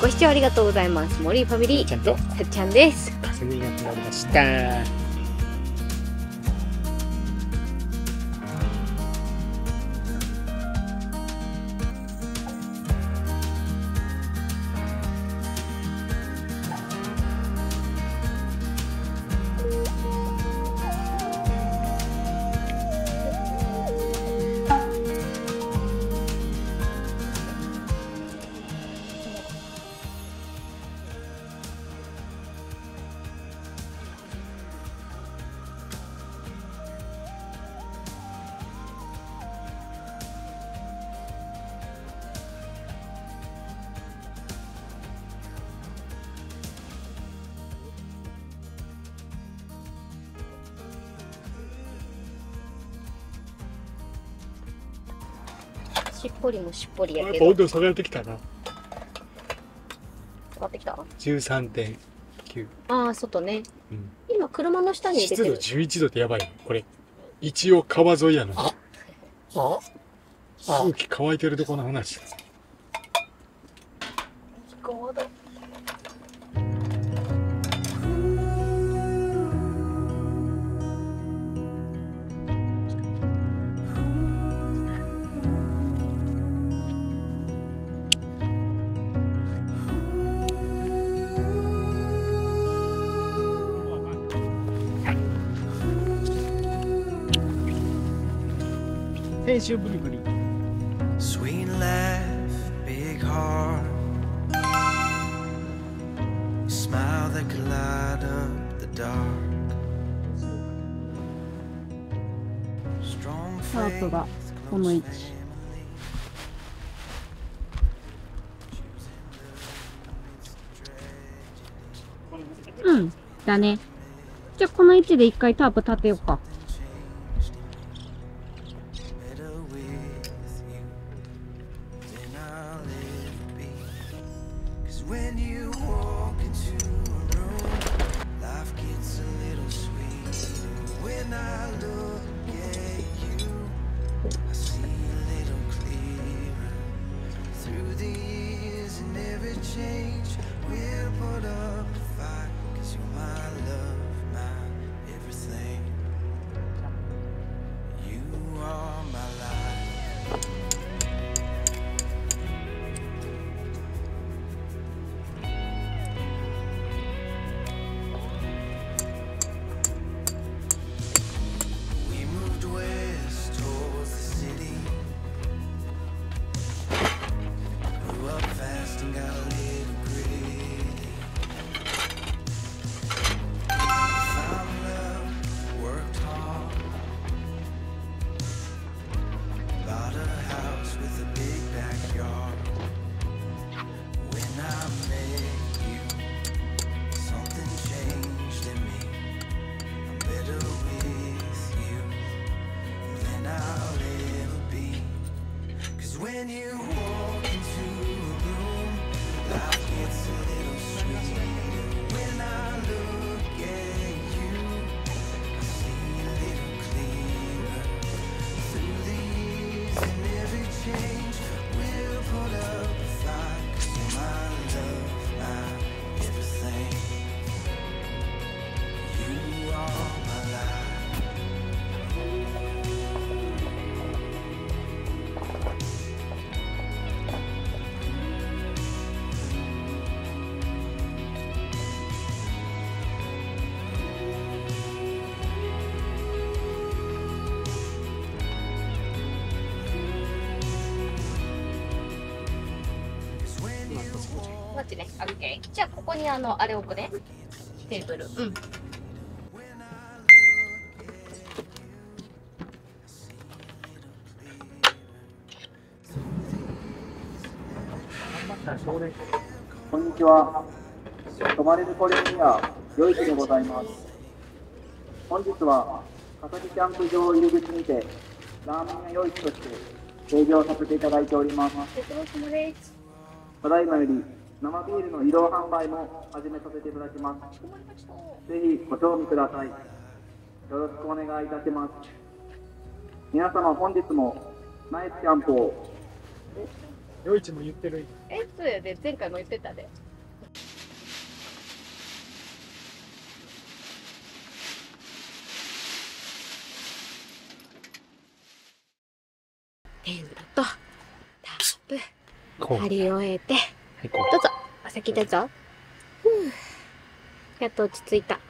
ご視聴ありがとうございます。森ファミリーちゃんとさっちゃんです。 霞が来ました。 しっぽりもしっぽりややっけど。 ぱ温度下がってきたな。 上がってきた。 13.9。 ああ、外ね。 うん。 今車の下に入れ湿度てる。 11度ってやばいよこれ。一応川沿いやのに。空気乾いてるとこの話。 気候だ。 先週ブリブリ。 Sweet laugh, big heart, smile that could light up the dark. Strong タープ faith, がこの位置。うん、だね。じゃあこの位置で一回タープ立てようか。 better with you than I'll ever be. 'Cause when you walk into a room, life gets a little sweeter. When I look at you, I see a little clearer. Through the years and every change, we'll put up a fight. 'Cause you're my love, my everything. You are my life. We moved west towards the city. Grew up fast and got a little gritty. Found love, worked hard. Bought a house with a big backyard. When I met you, something changed in me. I'm better with you than I'll ever be. 'Cause when you walk into a room, life gets a little sweeter. When I look at you, I see a little clearer. Through the years and every change, we'll put up a fight. 'Cause you're my love, my everything. You are my life. When you walk こっちね。オッケー。じゃあここにあれ置くね。テーブル。うん。 when I look at you, I see a little clearer. こんにちは。泊まれるコレニア、良い日でございます。本日は、笠木キャンプ場入り口にて、ラーメン屋良い日として営業させていただいております。 お疲れ様です。 ただいまより、生ビールの移動販売も始めさせていただきます。ぜひご賞味ください。よろしくお願いいたします。皆様本日もナイスキャンプを。 余市も言ってる。 そうやで、前回も言ってたで。テントとタップこう。 貼り終えて、 はい、こどうぞ、お先どうぞ。やっと落ち着いた。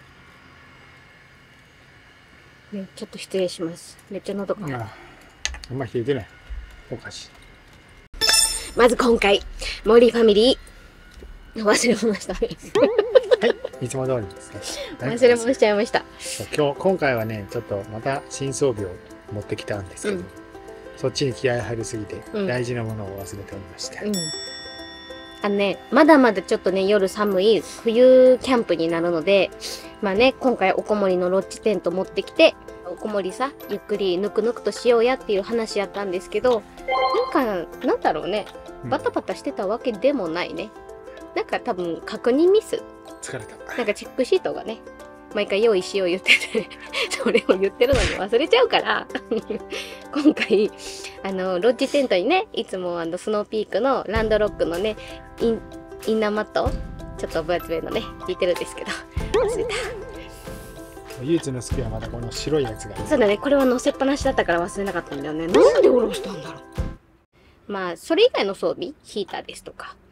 ね、ちょっと失礼します。めっちゃ喉う。 が。 あんま冷えてない。お菓子。 まず今回、森ファミリー、忘れ物したね。 はい、いつも通りですね。 忘れ物しちゃいました。 今回はね、ちょっとまた新装備を持ってきたんですけど、 うんそっちに気合い入りすぎて、 うん大事なものを忘れておりました。 まだまだちょっとね、夜寒い冬キャンプになるので、まあね、今回おこもりのロッジテント持ってきて、おこもりさ、ゆっくりぬくぬくとしようやっていう話やったんですけど、なんだろうね、バタバタしてたわけでもないね。なんか多分確認ミス。 疲れた。 なんかチェックシートがね、毎回用意しよう言ってて、それを言ってるのに忘れちゃうから、今回、ロッジテントにね、いつもスノーピークのランドロックのね、インナーマット、ちょっと分厚めのね、引いてるんですけど、忘れた。 唯一の好きはまだこの白いやつが。 そうだね、これは乗せっぱなしだったから忘れなかったんだよね。なんで下ろしたんだろう。まあ、それ以外の装備、ヒーターですとか、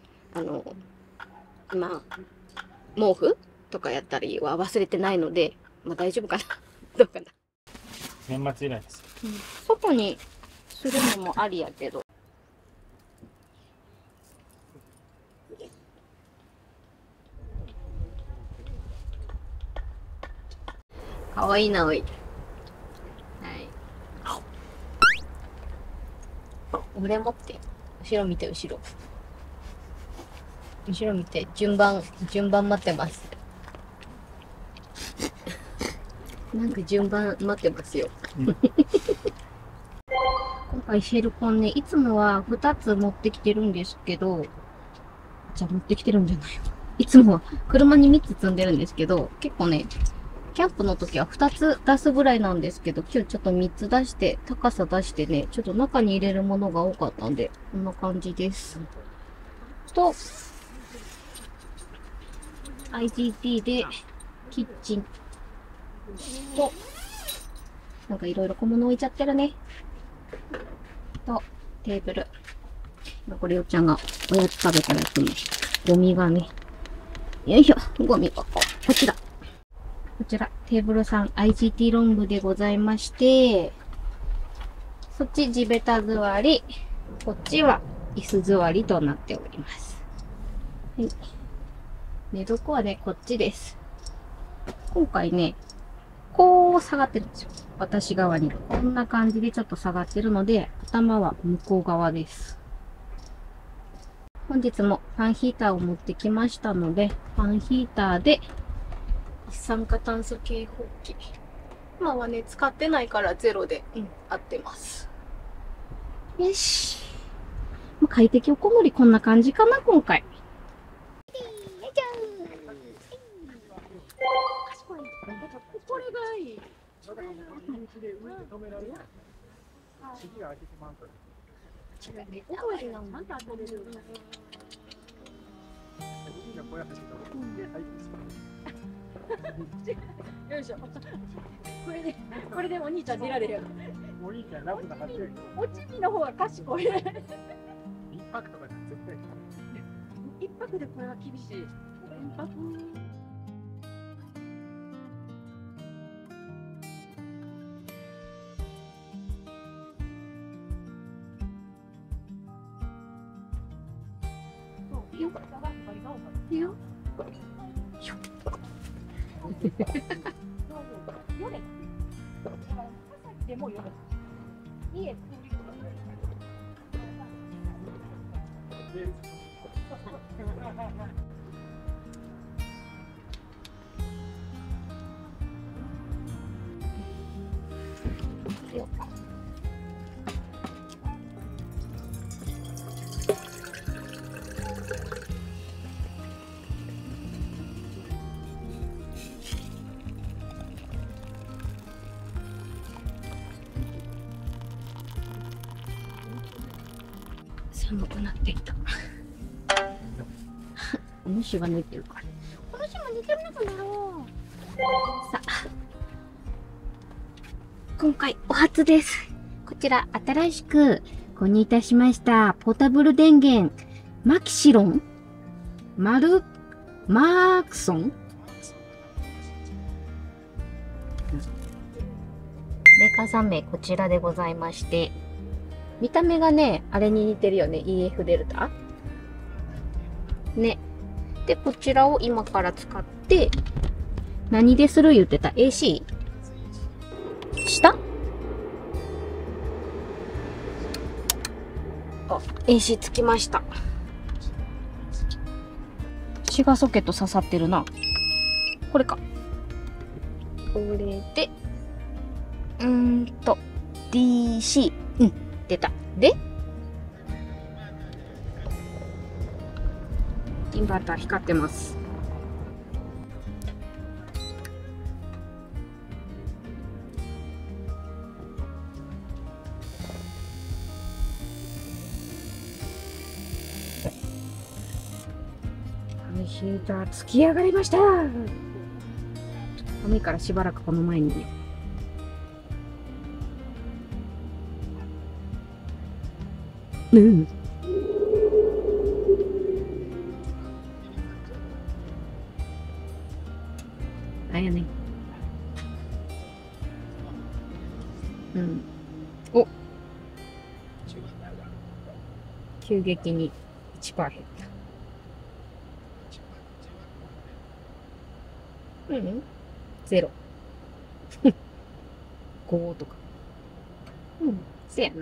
まあ、毛布とかやったりは忘れてないので、まあ大丈夫かな。どうかな。 年末以来です。 外にするのもありやけど。かわいいな、おい。はい。俺持って。後ろ見て、後ろ。後ろ見て、順番待ってます。なんか順番待ってますよ。今回シェルコンね、いつもは2つ持ってきてるんですけど、じゃあ持ってきてるんじゃないよ。いつもは車に3つ積んでるんですけど、結構ね、キャンプの時は2つ出すぐらいなんですけど、今日ちょっと3つ出して、高さ出してね、ちょっと中に入れるものが多かったんで、こんな感じです。と、IGT でキッチンと、なんかいろいろ小物置いちゃってるね。と、テーブル。これよっちゃんがおやつ食べたやつに、ゴミがね。よいしょ、ゴミ箱。こちら。こちら、テーブルさん IGT ロングでございまして、そっち地べた座り、こっちは椅子座りとなっております。はい。寝床はね、こっちです。今回ね、こう下がってるんですよ。私側に。こんな感じでちょっと下がってるので、頭は向こう側です。本日もファンヒーターを持ってきましたので、ファンヒーターで一酸化炭素警報器。今はね、使ってないからゼロで、合ってます。よし。快適おこもりこんな感じかな、今回。これがいい。よいしょ。これでお兄ちゃん出られるよ。 お兄ちゃんラブなはずやけど。 おちびの方が賢い。 一泊とか絶対。 一泊でこれは厳しい。一泊。いいよ。いいよ。でもよ。いいえ。そ寒くなってきた。お主が寝てるから。お主も寝てるのかな。さあ、今回お初です。こちら新しく購入いたしましたポータブル電源マキシロンマークソン。メーカーさん名こちらでございまして、見た目がね、あれに似てるよね。EF デルタね。で、こちらを今から使って、何でする言ってた ?AC？ 下？あ、AC つきました。シガーソケット刺さってるな。これか。これで、DC。うん、出た。で、インバーター光ってます。ヒーターつき上がりました。寒いからしばらくこの前にね。うん。あやね。うん。お。急激に1%減った。うん。0。5とか。うん。せやな。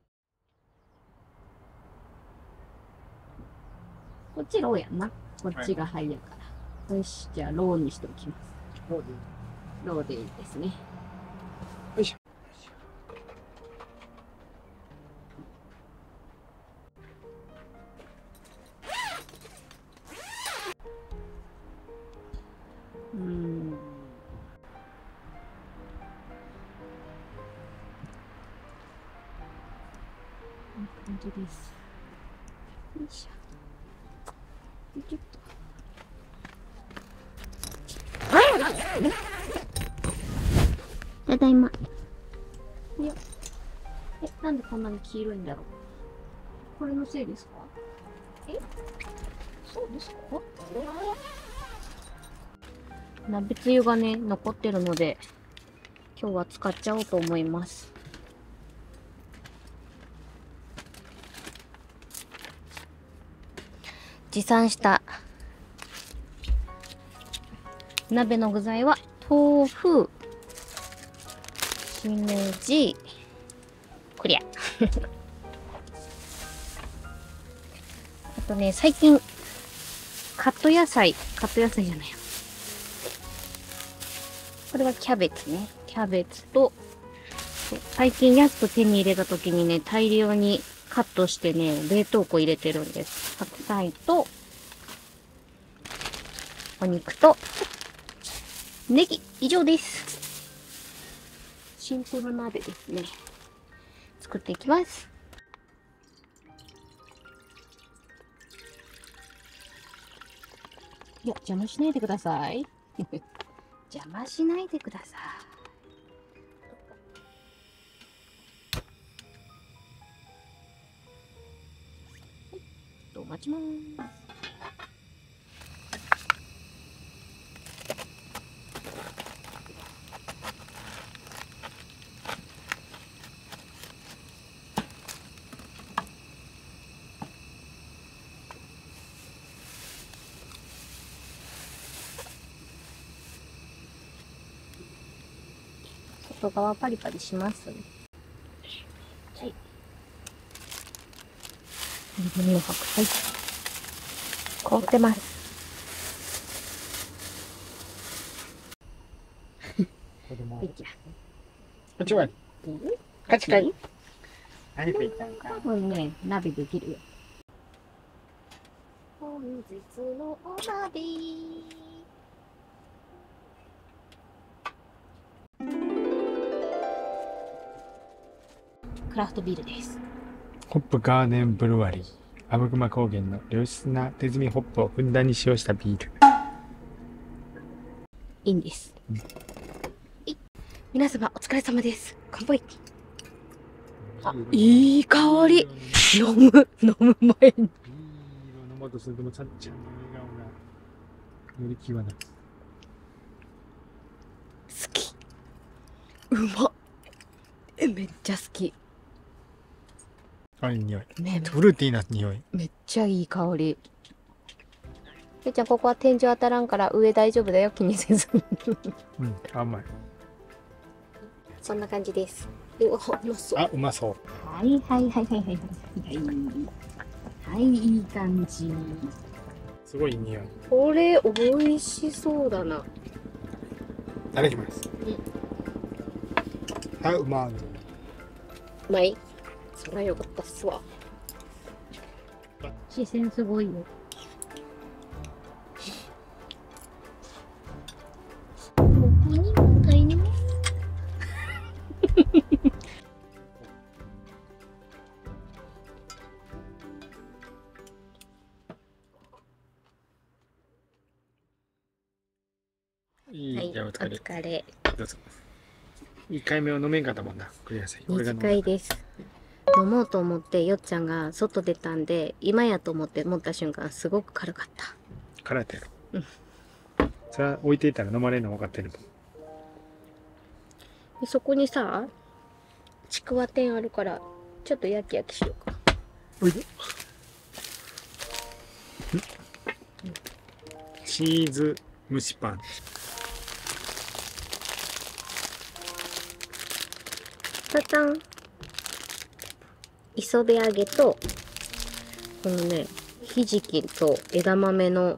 こっちローやんな。こっちがハイやから。よし、じゃあローにしておきます。ローでいいですね。よいしょ。こんな感じです。よいしょ。ちょっと。ただいま。いや。なんでこんなに黄色いんだろう。これのせいですか？そうですか？鍋つゆがね、残ってるので、今日は使っちゃおうと思います。持参した鍋の具材は豆腐、しめじ、こりゃ。あとね、最近、カット野菜じゃないや。これはキャベツね。キャベツと、最近安く手に入れた時にね、大量にカットしてね、冷凍庫入れてるんです。白菜と、お肉と、ネギ、以上です。シンプル鍋ですね。作っていきます。いや、邪魔しないでください。邪魔しないでください。お待ちます。外側パリパリしますね。はい。日本の白菜。凍ってます。いっちゃ。 こっちはカチカチ。何ペイちゃんか。 多分ね、鍋できるよ。本日のお鍋。クラフトビールです。 ホップガーデンブルワリー。阿武隈高原の良質な手摘みホップをふんだんに使用したビール。 いいんです。皆様お疲れ様です。乾杯。あ、いい香り。飲む前に。 ビールを飲もうとするともさっちゃんの笑顔がより際立つ。 好き。うまっ。めっちゃ好き。 あ、いい匂い。 ね、 フルーティーな匂い。 めっちゃいい香り。ぺーちゃん、ここは天井当たらんから上大丈夫だよ、気にせず。 うん、甘い。 そんな感じです。うわ、うまそう。 あ、うまそう。 はいはいはいはいはいはい。はい、いい感じ。 すごいいい匂い。 これ、美味しそうだな。 いただきます。あ、うまい。 うまい。そりゃよかったっすわ。視線すごいよ。ここに問題ね。はい、 じゃあおお疲れ。 疲れ。 どうぞ。1回目は飲めんかったもんな。クリアさん。俺が飲んだ短いです。飲もうと思ってよっちゃんが外出たんで、今やと思って持った瞬間すごく軽かった。 辛いやろ。 うん。 それは置いていたら飲まれるの分かってるもん。 でそこにさ、ちくわ天あるから、ちょっと焼き焼きしようか。 おいで。チーズ蒸しパン。 タタン。磯辺揚げと、このね、ひじきと枝豆の、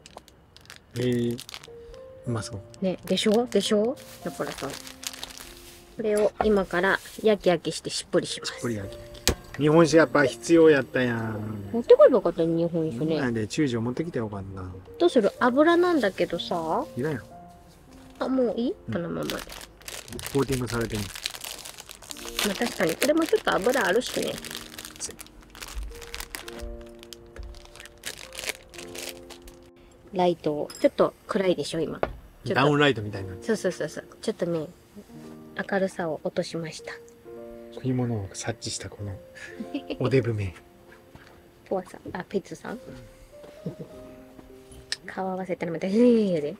うまそう。 ね、でしょでしょだからさ、これを今から焼き焼きしてしっぽりします。 これ焼き。日本酒やっぱ必要やったやん。 持ってこればよかったね、日本酒ね。 なんで中将持ってきてよかんな。 どうする？油なんだけどさ。 いらんよ。 あ、もういい？このままで。 コーティングされてんの。 まあ確かに、これもちょっと油あるしね。ライトを、ちょっと暗いでしょ、今。 ダウンライトみたいな。 そうそうそうそう。ちょっとね、明るさを落としました。 そういうものを察知したこのおデブめ。 ポワさん、あ、ペッツさん顔合わせたらまた、へえで。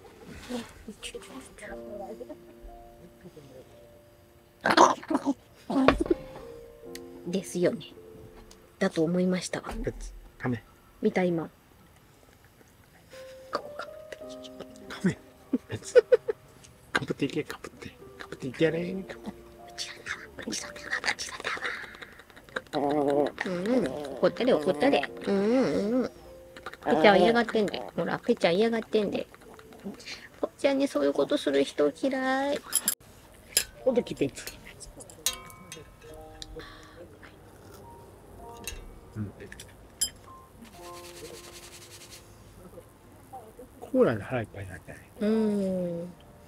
ですよね。だと思いましたわ。 ペッツ、カメ。 見た今。 カメ。ペッツ。かぶっていけ、かぶって。かぶっていってやれ。 うん、怒ったで怒ったで。ペッちゃん嫌がってんで。ほら、ペッちゃん嫌がってんで。ポッちゃんにそういうことする人嫌い。 おできペッツ。コーラで腹いっぱいになったね。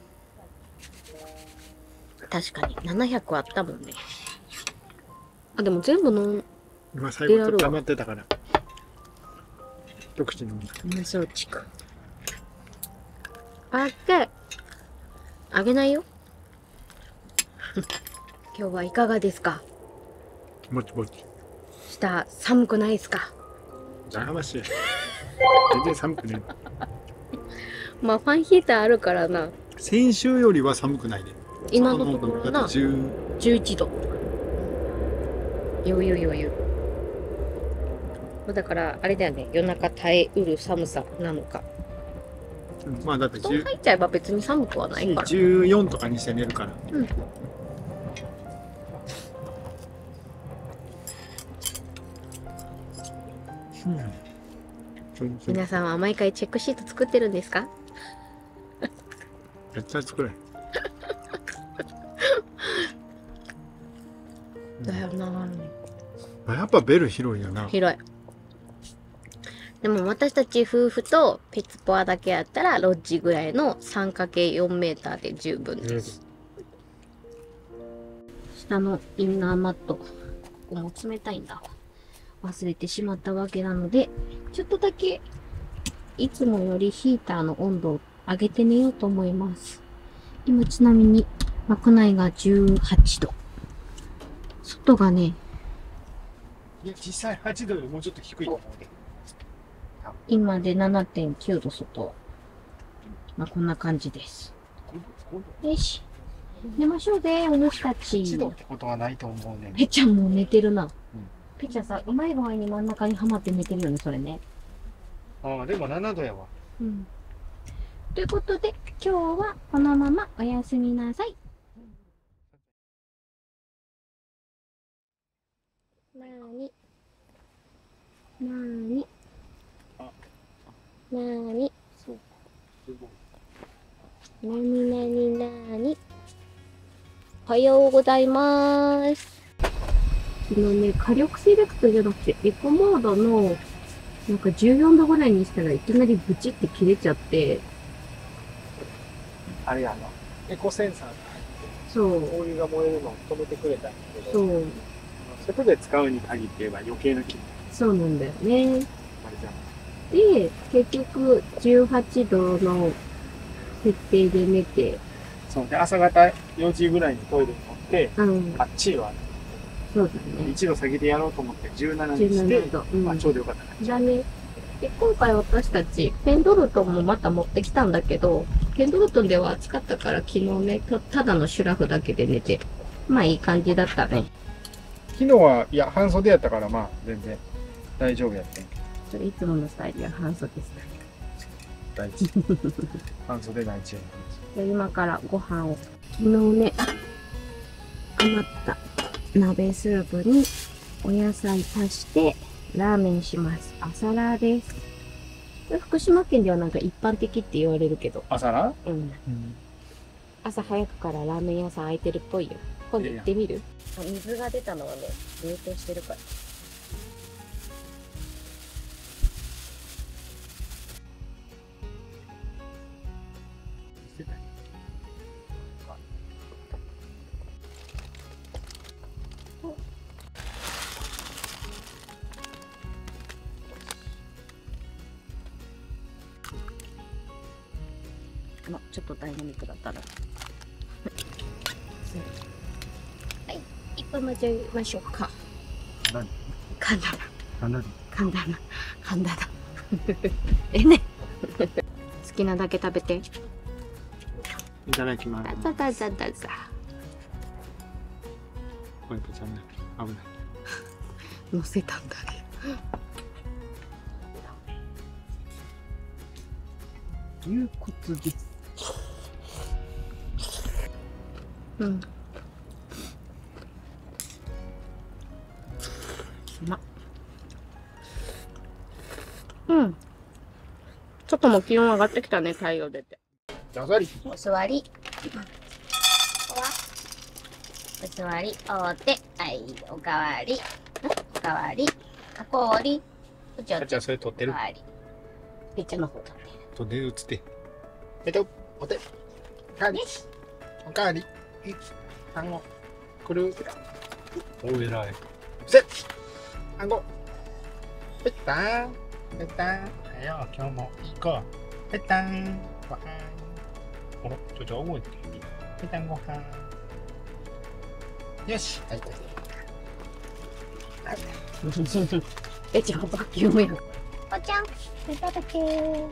確かに700あったもんね。あ、でも全部飲ん今最後ちょっと溜まってたから。一口飲んだ。 うまそうちく。あってあげないよ。今日はいかがですか？ もちもち。 下寒くないですか？ 邪魔しい。全然寒くねえ。 まあファンヒーターあるからな。 先週よりは寒くないね。 今のところな、 だって 11度。余裕。だからあれだよね、夜中耐えうる寒さなのか。 まあだって布団入っちゃえば別に寒くはないから。 14とかにして寝るから。 皆さんは毎回チェックシート作ってるんですか？ 絶対作れ。 だよな。 やっぱベル広いよな。 広い。でも私たち夫婦とペツポアだけやったらロッジぐらいの 3×4 メーターで十分です。下のインナーマット、ここも冷たいんだわ。 忘れてしまったわけなので、ちょっとだけいつもよりヒーターの温度を上げて寝ようと思います。今ちなみに枠内が18度。外がね、 いや、実際8度よりもうちょっと低いと思うね。 今で 7.9 度外。まあこんな感じです。よし。寝ましょうね、お主たち。 8度ってことはないと思うね。 ぺちゃんもう寝てるな。ぺちゃんさ、うまい具合に真ん中にはまって寝てるよね、それね。 ああ、でも7度やわ。 うん。ということで、今日はこのままおやすみなさい。なーになーになーにそうか。すごい。 なになになーにおはようございます。昨日ね、火力セレクトじゃなくて、エコモードの、なんか14度ぐらいにしたらいきなりブチって切れちゃって、 あれやな。エコセンサーが入って、 そう、 お湯が燃えるのを止めてくれたんだけど、 そう、 外で使うに限って言えば余計な気そうなんだよね。 あれじゃん。 で、結局18度の設定で寝て、 そうで、朝方4時ぐらいにトイレに乗って、 うん、 あっちはそうだね。 1度下げてやろうと思って17にして 17度、うん、 まあちょうどよかったね。 だね。で、今回私たち、ペンドルトンもまた持ってきたんだけど、ペンドルトンでは暑かったから昨日ね、ただのシュラフだけで寝て、まあいい感じだったね。 昨日は、いや、半袖やったからまあ全然大丈夫やってんけど。 それいつものスタイルや半袖です大事。半袖大事やね。今からご飯を、昨日ね、余った鍋スープにお野菜足してラーメンします。朝ラーです。福島県ではなんか一般的って言われるけど、 朝な？ うん。朝早くからラーメン屋さん開いてるっぽいよ。今度行ってみる？水が出たのはね、冷凍してるから。ちょっとダイナミックだったな。はい、一分待ちましょうか。 何？ 噛んだな。 何だ？ 噛んだな。噛んだな。ね。好きなだけ食べて。 いただきます。 だだだだだ。 これちゃんね、危ない。 乗せたんだね。 いうことです。 うん。うまっ。うん。外も気温上がってきたね、太陽出て。 お座り。 お座り。ここはお座り、お手、はい、おかわり。おかわり。お氷。おちょじゃあそれ取ってる。 おかわり。 ぺっちゃんの方だね。 とで映って。お手。おかわり。おかわり。単語。くる。お偉い。せっ。単語。ぺったん。ぺったん。はよ、今日も行こう。ぺったん。ごはん。ほら、ちょ覚えてる。ぺったんごはん。よし。はい。 ぺっちゃんバキュームやん。 おちゃん、いただけー。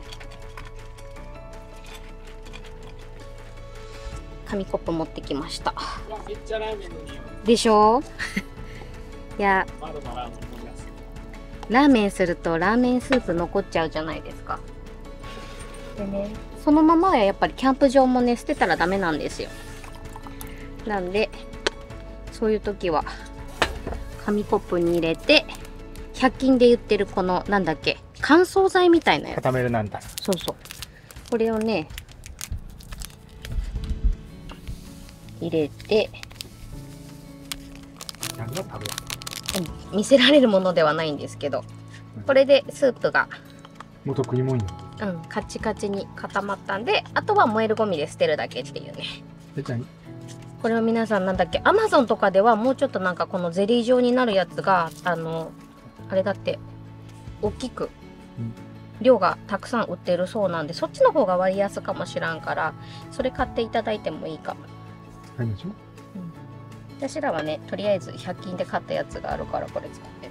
紙コップ持ってきました。 いや、めっちゃラーメンの匂い。 でしょ？いや、 まだまだラーメン飲みやすい。 ラーメンするとラーメンスープ残っちゃうじゃないですか。でね、そのままはやっぱりキャンプ場もね、捨てたらダメなんですよ。なんで、そういう時は紙コップに入れて、100均で売ってるこの、なんだっけ、乾燥剤みたいなやつ。 固めるなんだ。 そうそう。これをね、入れて、 何が食べる？ 見せられるものではないんですけど、これでスープが、 元食いもんや。 カチカチに固まったんで、あとは燃えるゴミで捨てるだけっていうね。 ぺちゃん。 これは皆さんなんだっけ、アマゾンとかではもうちょっとなんかこのゼリー状になるやつが、 あれだって大きく量がたくさん売ってるそうなんで、そっちの方が割安かもしらんから、それ買っていただいてもいいかも。 何でしょ？ 私らはね、とりあえず100均で買ったやつがあるからこれ使ってる。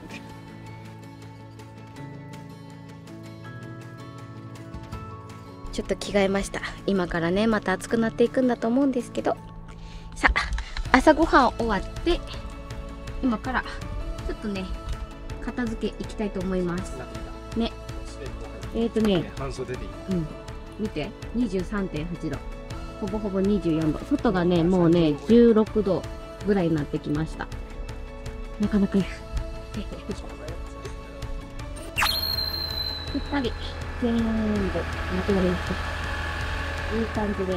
ちょっと着替えました。今からね、また暑くなっていくんだと思うんですけど、さあ、朝ごはん終わって、今からちょっとね、片付けいきたいと思います。ね。 半袖でいい。 見て、23.8 度。ほぼほぼ24度。外がね、もうね、16度ぐらいになってきました。なかなかや。ぴったり。全部、まとまりました。いい感じで。はい、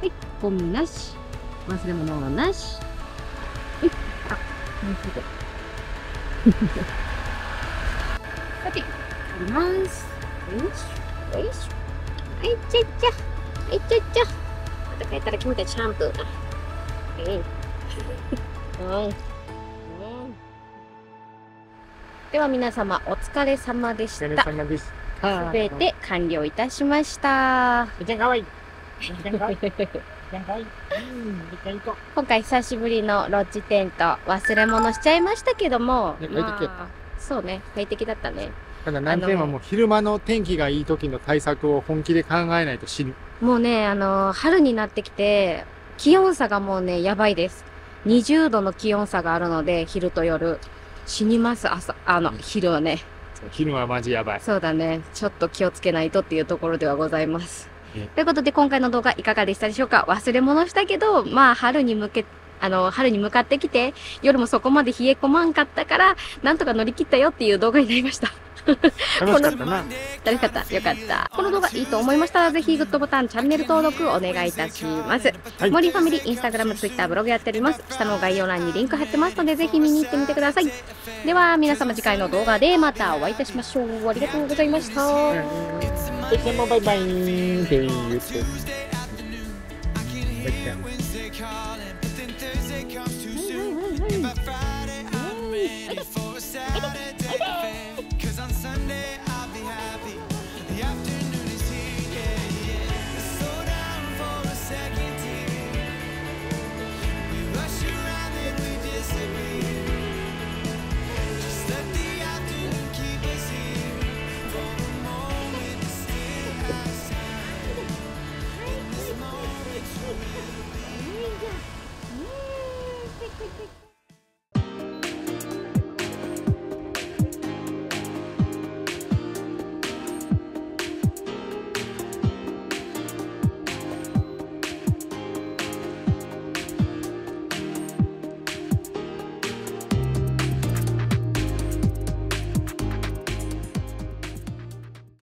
ゴミなし。忘れ物はなし。はい、あ、もうすぐ。さて、あります。よし、よし。はい、ちゃっちゃ。はい、ちゃっちゃ。また帰ったら君たちシャンプーだ。では皆様お疲れ様でした。 お疲れ様です。 すべて完了いたしました。 めっちゃ可愛い。めっちゃ可愛い。 今回久しぶりのロッジテント忘れ物しちゃいましたけども、 快適やった。 そうね、快適だったね。 ただ難点はもう昼間の天気がいい時の対策を本気で考えないと死ぬ。 もうね、春になってきて気温差がもうねやばいです。20度の気温差があるので、昼と夜死にます。昼はね。 昼はマジやばい。 そうだね。ちょっと気をつけないとっていうところではございます。ということで今回の動画いかがでしたでしょうか。忘れ物したけど、まあ春に向かってきて、夜もそこまで冷え込まんかったから、なんとか乗り切ったよっていう動画になりました。 楽しかったな。 楽しかった。よかった。この動画いいと思いましたら、ぜひグッドボタン、チャンネル登録お願いいたします。 はい、 モリーファミリー、インスタグラム、ツイッター、ブログやっております。下の概要欄にリンク貼ってますので、ぜひ見に行ってみてください。では、皆様次回の動画でまたお会いいたしましょう。ありがとうございました。 いつもバイバイって言って。